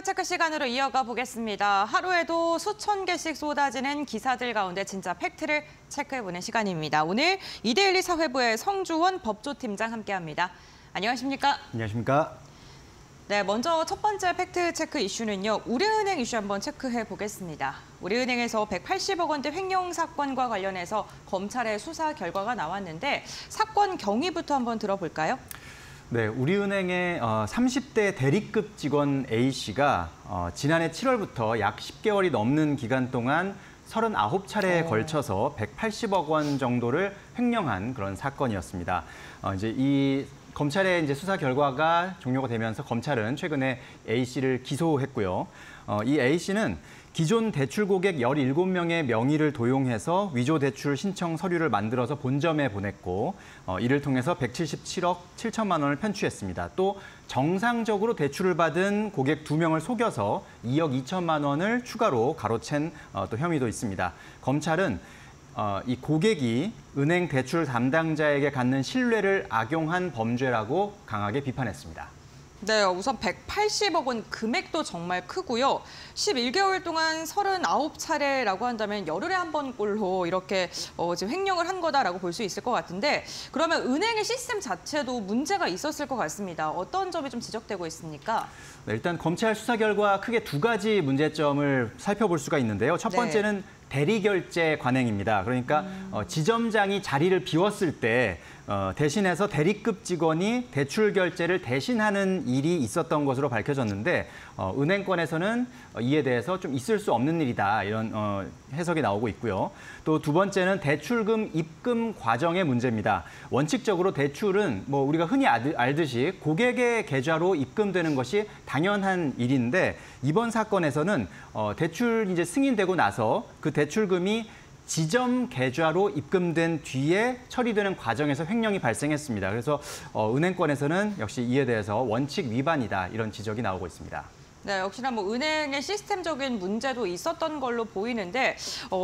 팩트체크 시간으로 이어가 보겠습니다. 하루에도 수천 개씩 쏟아지는 기사들 가운데 진짜 팩트를 체크해보는 시간입니다. 오늘 이데일리 사회부의 성주원 법조팀장 함께합니다. 안녕하십니까? 안녕하십니까? 네, 먼저 첫 번째 팩트체크 이슈는요. 우리은행 이슈 한번 체크해 보겠습니다. 우리은행에서 180억 원대 횡령 사건과 관련해서 검찰의 수사 결과가 나왔는데 사건 경위부터 한번 들어볼까요? 네, 우리은행의 30대 대리급 직원 A씨가 지난해 7월부터 약 10개월이 넘는 기간 동안 39차례에 걸쳐서 180억 원 정도를 횡령한 그런 사건이었습니다. 이제 이 검찰의 이제 수사 결과가 종료가 되면서 검찰은 최근에 A씨를 기소했고요. 이 A씨는 기존 대출 고객 17명의 명의를 도용해서 위조 대출 신청 서류를 만들어서 본점에 보냈고 이를 통해서 177억 7천만 원을 편취했습니다. 또 정상적으로 대출을 받은 고객 2명을 속여서 2억 2천만 원을 추가로 가로챈 또 혐의도 있습니다. 검찰은 이 고객이 은행 대출 담당자에게 갖는 신뢰를 악용한 범죄라고 강하게 비판했습니다. 네, 우선 180억 원 금액도 정말 크고요. 11개월 동안 39차례라고 한다면 열흘에 한 번꼴로 이렇게 지금 횡령을 한 거다라고 볼 수 있을 것 같은데 그러면 은행의 시스템 자체도 문제가 있었을 것 같습니다. 어떤 점이 좀 지적되고 있습니까? 네, 일단 검찰 수사 결과 크게 두 가지 문제점을 살펴볼 수가 있는데요. 첫 번째는 대리결제 관행입니다. 그러니까 지점장이 자리를 비웠을 때 대신해서 대리급 직원이 대출 결제를 대신하는 일이 있었던 것으로 밝혀졌는데 은행권에서는 이에 대해서 좀 있을 수 없는 일이다 이런 해석이 나오고 있고요. 또 두 번째는 대출금 입금 과정의 문제입니다. 원칙적으로 대출은 뭐 우리가 흔히 알듯이 고객의 계좌로 입금되는 것이 당연한 일인데 이번 사건에서는 대출 이제 승인되고 나서 그 대출금이 지점 계좌로 입금된 뒤에 처리되는 과정에서 횡령이 발생했습니다. 그래서 은행권에서는 역시 이에 대해서 원칙 위반이다 이런 지적이 나오고 있습니다. 네, 역시나 뭐 은행의 시스템적인 문제도 있었던 걸로 보이는데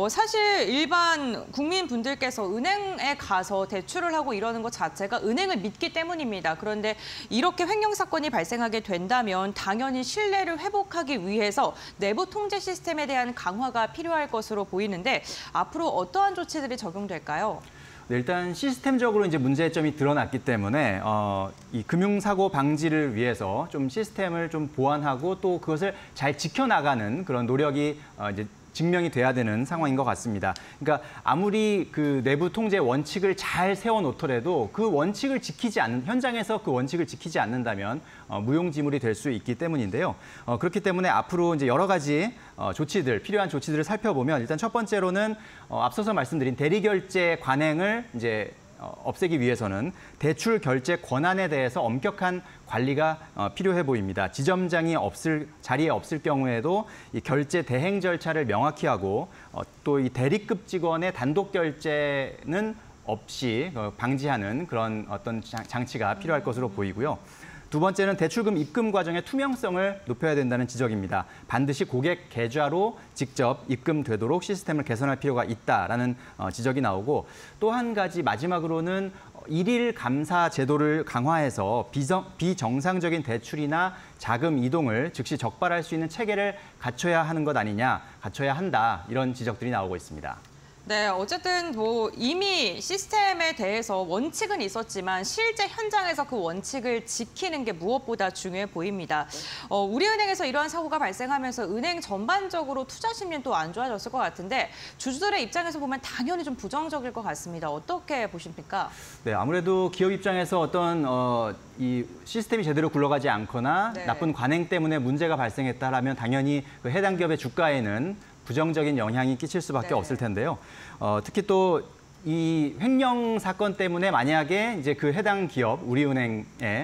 사실 일반 국민분들께서 은행에 가서 대출을 하고 이러는 것 자체가 은행을 믿기 때문입니다. 그런데 이렇게 횡령 사건이 발생하게 된다면 당연히 신뢰를 회복하기 위해서 내부 통제 시스템에 대한 강화가 필요할 것으로 보이는데 앞으로 어떠한 조치들이 적용될까요? 네, 일단 시스템적으로 이제 문제점이 드러났기 때문에 이 금융사고 방지를 위해서 좀 시스템을 좀 보완하고 또 그것을 잘 지켜나가는 그런 노력이 이제 증명이 돼야 되는 상황인 것 같습니다. 그러니까 아무리 그 내부 통제 원칙을 잘 세워놓더라도 그 원칙을 지키지 않는 현장에서 그 원칙을 지키지 않는다면 무용지물이 될 수 있기 때문인데요. 그렇기 때문에 앞으로 이제 여러 가지 조치들 필요한 조치들을 살펴보면 일단 첫 번째로는 앞서서 말씀드린 대리결제 관행을 이제 없애기 위해서는 대출 결제 권한에 대해서 엄격한 관리가 필요해 보입니다. 지점장이 자리에 없을 경우에도 이 결제 대행 절차를 명확히 하고 또 이 대리급 직원의 단독 결제는 없이 방지하는 그런 어떤 장치가 필요할 것으로 보이고요. 두 번째는 대출금 입금 과정의 투명성을 높여야 된다는 지적입니다. 반드시 고객 계좌로 직접 입금되도록 시스템을 개선할 필요가 있다라는 지적이 나오고 또 한 가지 마지막으로는 일일 감사 제도를 강화해서 비정상적인 대출이나 자금 이동을 즉시 적발할 수 있는 체계를 갖춰야 하는 것 아니냐, 갖춰야 한다 이런 지적들이 나오고 있습니다. 네, 어쨌든 뭐 이미 시스템에 대해서 원칙은 있었지만 실제 현장에서 그 원칙을 지키는 게 무엇보다 중요해 보입니다. 우리은행에서 이러한 사고가 발생하면서 은행 전반적으로 투자 심리는 또 안 좋아졌을 것 같은데 주주들의 입장에서 보면 당연히 좀 부정적일 것 같습니다. 어떻게 보십니까? 네, 아무래도 기업 입장에서 어떤 이 시스템이 제대로 굴러가지 않거나 나쁜 관행 때문에 문제가 발생했다라면 당연히 그 해당 기업의 주가에는 부정적인 영향이 끼칠 수밖에 없을 텐데요. 특히 또 이 횡령 사건 때문에 만약에 이제 그 해당 기업 우리은행에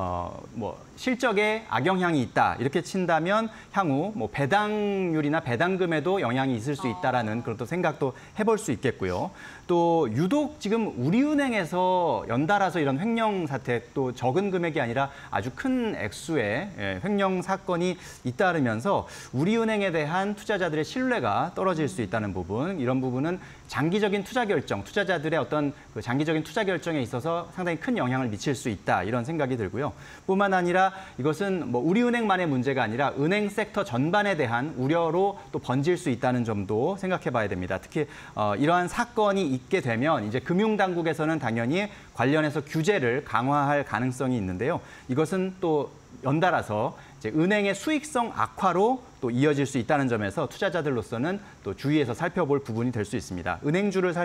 뭐 실적에 악영향이 있다 이렇게 친다면 향후 뭐 배당률이나 배당금에도 영향이 있을 수 있다라는 그런 또 생각도 해볼 수 있겠고요. 또 유독 지금 우리은행에서 연달아서 이런 횡령 사태 또 적은 금액이 아니라 아주 큰 액수의 횡령 사건이 잇따르면서 우리은행에 대한 투자자들의 신뢰가 떨어질 수 있다는 부분 이런 부분은 장기적인 투자 결정, 투자자들의 어떤 그 장기적인 투자 결정에 있어서 상당히 큰 영향을 미칠 수 있다 이런 생각이 들고요. 있고요. 뿐만 아니라 이것은 뭐 우리은행만의 문제가 아니라 은행 섹터 전반에 대한 우려로 또 번질 수 있다는 점도 생각해 봐야 됩니다. 특히 이러한 사건이 있게 되면 이제 금융당국에서는 당연히 관련해서 규제를 강화할 가능성이 있는데요. 이것은 또 연달아서 이제 은행의 수익성 악화로 또 이어질 수 있다는 점에서 투자자들로서는 또 주의해서 살펴볼 부분이 될 수 있습니다. 은행주를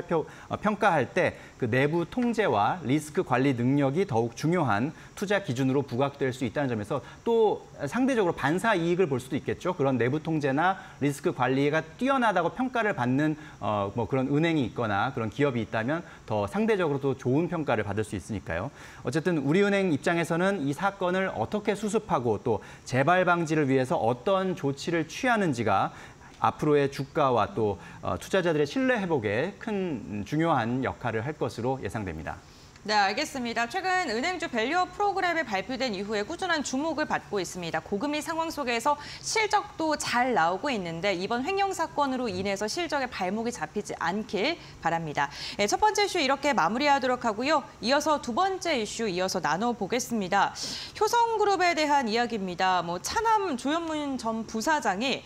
평가할 때 그 내부 통제와 리스크 관리 능력이 더욱 중요한 투자 기준으로 부각될 수 있다는 점에서 또 상대적으로 반사 이익을 볼 수도 있겠죠. 그런 내부 통제나 리스크 관리가 뛰어나다고 평가를 받는 뭐 그런 은행이 있거나 그런 기업이 있다면 더 상대적으로 도 좋은 평가를 받을 수 있으니까요. 어쨌든 우리은행 입장에서는 이 사건을 어떻게 수습하고 또 재발 방지를 위해서 어떤 조치를 취하는지가 앞으로의 주가와 또 투자자들의 신뢰 회복에 큰 중요한 역할을 할 것으로 예상됩니다. 네, 알겠습니다. 최근 은행주 밸류업 프로그램이 발표된 이후에 꾸준한 주목을 받고 있습니다. 고금리 상황 속에서 실적도 잘 나오고 있는데 이번 횡령 사건으로 인해서 실적에 발목이 잡히지 않길 바랍니다. 네, 첫 번째 이슈 이렇게 마무리하도록 하고요. 이어서 두 번째 이슈 이어서 나눠보겠습니다. 효성그룹에 대한 이야기입니다. 차남 조현문 전 부사장이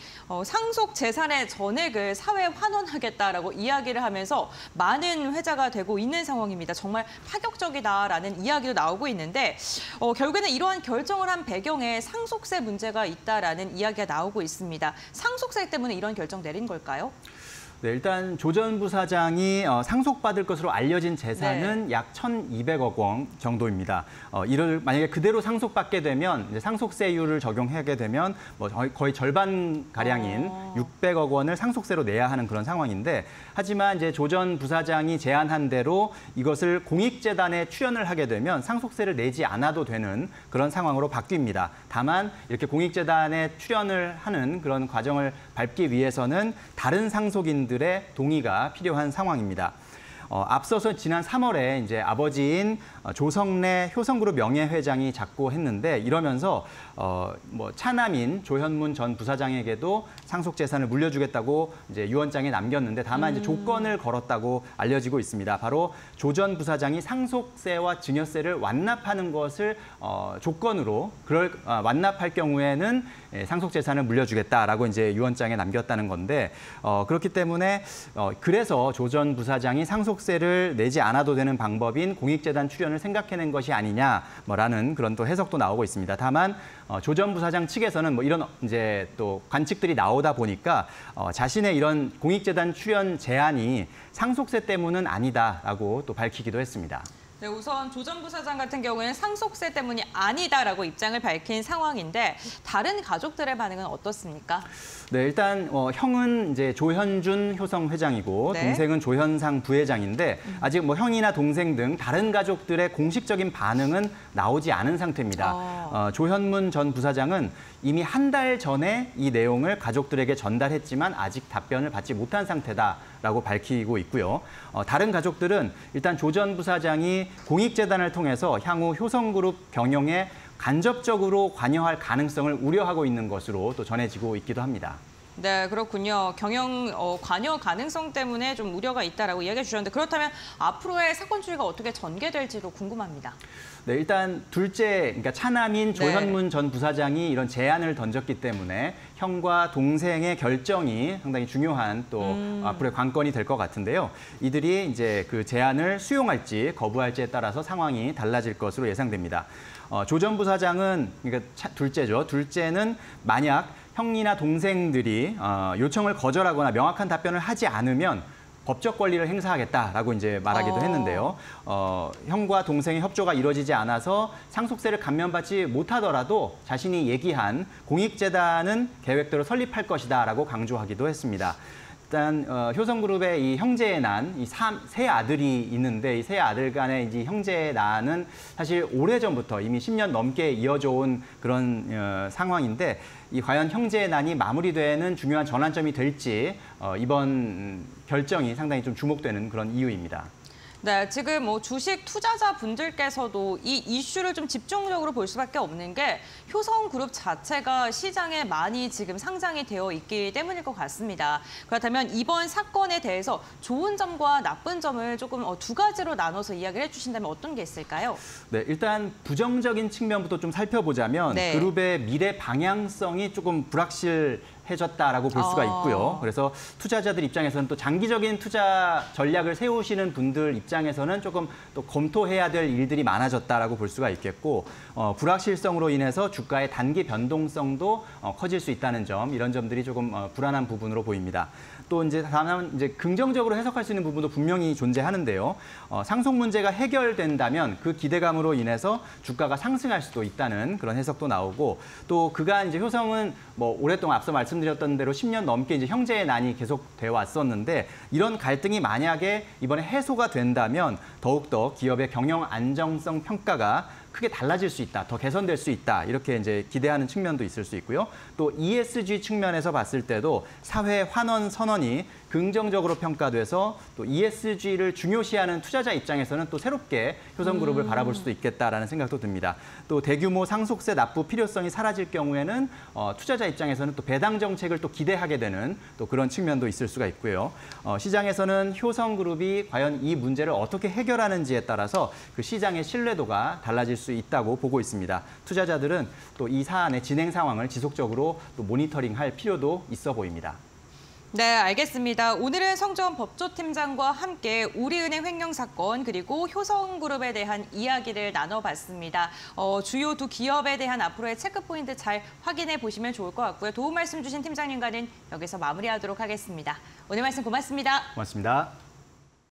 상속 재산의 전액을 사회에 환원하겠다라고 이야기를 하면서 많은 회자가 되고 있는 상황입니다. 정말 파격적이다라는 이야기도 나오고 있는데 결국에는 이러한 결정을 한 배경에 상속세 문제가 있다라는 이야기가 나오고 있습니다. 상속세 때문에 이런 결정 내린 걸까요? 네, 일단 조 전 부사장이 상속받을 것으로 알려진 재산은 네. 약 1,200억 원 정도입니다. 이를 만약에 그대로 상속받게 되면 이제 상속세율을 적용하게 되면 뭐 거의 절반 가량인 600억 원을 상속세로 내야 하는 그런 상황인데 하지만 이제 조 전 부사장이 제안한 대로 이것을 공익재단에 출연을 하게 되면 상속세를 내지 않아도 되는 그런 상황으로 바뀝니다. 다만 이렇게 공익재단에 출연을 하는 그런 과정을 밟기 위해서는 다른 상속인들의 동의가 필요한 상황입니다. 앞서서 지난 3월에 이제 아버지인 조성래 효성그룹 명예회장이 작고했는데 이러면서 뭐 차남인 조현문 전 부사장에게도 상속 재산을 물려주겠다고 이제 유언장에 남겼는데 다만 이제 조건을 걸었다고 알려지고 있습니다. 바로 조 전 부사장이 상속세와 증여세를 완납하는 것을 조건으로 완납할 경우에는 상속 재산을 물려주겠다라고 이제 유언장에 남겼다는 건데 그렇기 때문에 그래서 조 전 부사장이 상속세를 내지 않아도 되는 방법인 공익재단 출연을 생각해낸 것이 아니냐라는 그런 또 해석도 나오고 있습니다. 다만 조 전 부사장 측에서는 뭐 이런 이제 또 관측들이 나오다 보니까 자신의 이런 공익재단 출연 제안이 상속세 때문은 아니다라고 또 밝히기도 했습니다. 네, 우선 조 전 부사장 같은 경우에는 상속세 때문이 아니다라고 입장을 밝힌 상황인데 다른 가족들의 반응은 어떻습니까? 네, 일단 형은 이제 조현준 효성 회장이고 네. 동생은 조현상 부회장인데 아직 뭐 형이나 동생 등 다른 가족들의 공식적인 반응은 나오지 않은 상태입니다. 조현문 전 부사장은 이미 한 달 전에 이 내용을 가족들에게 전달했지만 아직 답변을 받지 못한 상태다라고 밝히고 있고요. 다른 가족들은 일단 조 전 부사장이 공익재단을 통해서 향후 효성그룹 경영에 간접적으로 관여할 가능성을 우려하고 있는 것으로 또 전해지고 있기도 합니다. 네, 그렇군요. 경영 관여 가능성 때문에 좀 우려가 있다라고 이야기해 주셨는데 그렇다면 앞으로의 사건 추이가 어떻게 전개될지도 궁금합니다. 네, 일단 둘째, 그러니까 차남인 조현문 전 부사장이 이런 제안을 던졌기 때문에 형과 동생의 결정이 상당히 중요한 또 앞으로의 관건이 될 것 같은데요. 이들이 이제 그 제안을 수용할지 거부할지에 따라서 상황이 달라질 것으로 예상됩니다. 조 전 부사장은 그러니까 둘째죠. 둘째는 만약 형이나 동생들이 요청을 거절하거나 명확한 답변을 하지 않으면 법적 권리를 행사하겠다라고 이제 말하기도 했는데요. 형과 동생의 협조가 이루어지지 않아서 상속세를 감면받지 못하더라도 자신이 얘기한 공익재단은 계획대로 설립할 것이다라고 강조하기도 했습니다. 일단 효성그룹의 이 형제의 난, 이 세 아들이 있는데 이 세 아들 간의 이제 형제의 난은 사실 오래전부터 이미 10년 넘게 이어져 온 그런 상황인데 이 과연 형제의 난이 마무리되는 중요한 전환점이 될지 이번 결정이 상당히 좀 주목되는 그런 이유입니다. 네, 지금 뭐 주식 투자자 분들께서도 이 이슈를 좀 집중적으로 볼 수밖에 없는 게 효성그룹 자체가 시장에 많이 지금 상장이 되어 있기 때문일 것 같습니다. 그렇다면 이번 사건에 대해서 좋은 점과 나쁜 점을 조금 두 가지로 나눠서 이야기를 해주신다면 어떤 게 있을까요? 네, 일단 부정적인 측면부터 좀 살펴보자면 네. 그룹의 미래 방향성이 조금 불확실해졌다라고 볼 수가 있고요. 그래서 투자자들 입장에서는 또 장기적인 투자 전략을 세우시는 분들 입장에서는 조금 또 검토해야 될 일들이 많아졌다라고 볼 수가 있겠고, 불확실성으로 인해서 주가의 단기 변동성도 커질 수 있다는 점, 이런 점들이 조금 불안한 부분으로 보입니다. 또 이제 다만 이제 긍정적으로 해석할 수 있는 부분도 분명히 존재하는데요. 상속 문제가 해결된다면 그 기대감으로 인해서 주가가 상승할 수도 있다는 그런 해석도 나오고, 또 그간 이제 효성은 뭐 오랫동안 앞서 말씀드렸던 대로 10년 넘게 이제 형제의 난이 계속돼 왔었는데, 이런 갈등이 만약에 이번에 해소가 된다면 더욱더 기업의 경영 안정성 평가가 크게 달라질 수 있다, 더 개선될 수 있다, 이렇게 이제 기대하는 측면도 있을 수 있고요. 또 ESG 측면에서 봤을 때도 사회 환원 선언이 긍정적으로 평가돼서 또 ESG를 중요시하는 투자자 입장에서는 또 새롭게 효성그룹을 바라볼 수도 있겠다라는 생각도 듭니다. 또 대규모 상속세 납부 필요성이 사라질 경우에는 투자자 입장에서는 또 배당 정책을 또 기대하게 되는 또 그런 측면도 있을 수가 있고요. 시장에서는 효성그룹이 과연 이 문제를 어떻게 해결하는지에 따라서 그 시장의 신뢰도가 달라질 수 있다고 보고 있습니다. 투자자들은 또 이 사안의 진행 상황을 지속적으로 또 모니터링할 필요도 있어 보입니다. 네, 알겠습니다. 오늘은 성전 법조팀장과 함께 우리은행 횡령 사건 그리고 효성그룹에 대한 이야기를 나눠봤습니다. 주요 두 기업에 대한 앞으로의 체크포인트 잘 확인해 보시면 좋을 것 같고요. 도움 말씀 주신 팀장님과는 여기서 마무리하도록 하겠습니다. 오늘 말씀 고맙습니다. 고맙습니다.